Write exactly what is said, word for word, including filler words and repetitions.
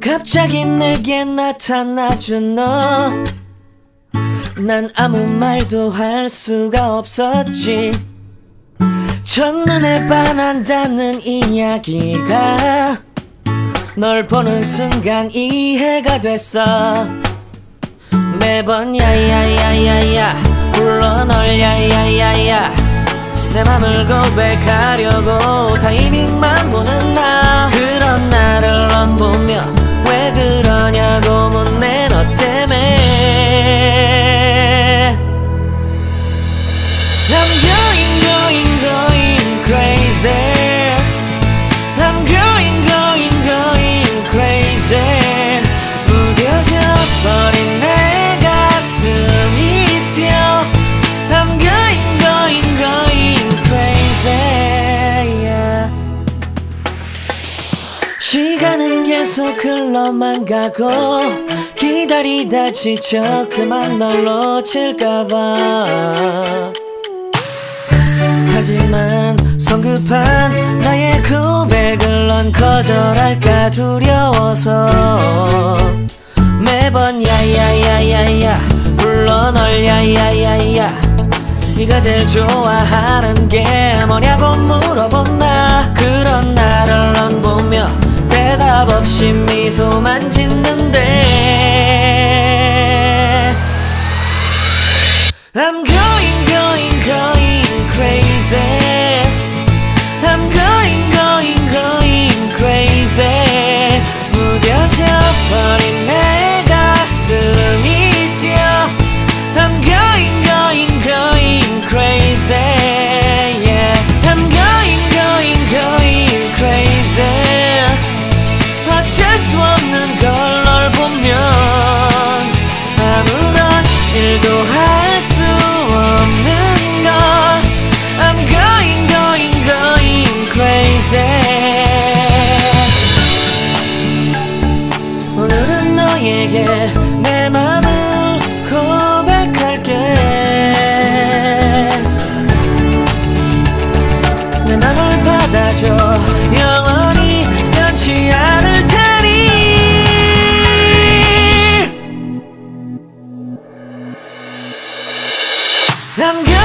갑자기 내게 나타나준 너, 난 아무 말도 할 수가 없었지. 첫눈에 반한다는 이야기가 널 보는 순간 이해가 됐어. 매번 야야야야야 불러 널 야야야야, 내 맘을 고백하려고 타이밍만 보는 나. 그런 나를 넌 보며 왜 그러냐고 묻네. 너 때문에 I'm going going going crazy. I'm going going going crazy. 무뎌져 버린 내 가슴이 뛰어. I'm going going going crazy, yeah. 시간은 계속 흘러만 가고 기다리다 지쳐 그만 널 놓칠까봐. 하지만 성급한 나의 고백을 넌 거절할까 두려워서 매번 야야야야야 불러 널 야야야야. 네가 제일 좋아하는 게 뭐냐고 물어본 나. 그런 나를 넌 보며 대답 없이 미소만 짓는데 I'm going going going crazy. I'm going going going crazy. 무뎌져 버린 내 가슴이 뛰어. I'm going going going crazy, yeah. I'm going going going crazy. 어쩔 수 없는 걸 널 보면 아무런 일도 할 수 없는 걸. I'm going going going crazy. 오늘은 너에게 내 맘을 고백할게. 내 맘을 받아줘. 영원히 변치 않을 테니. I'm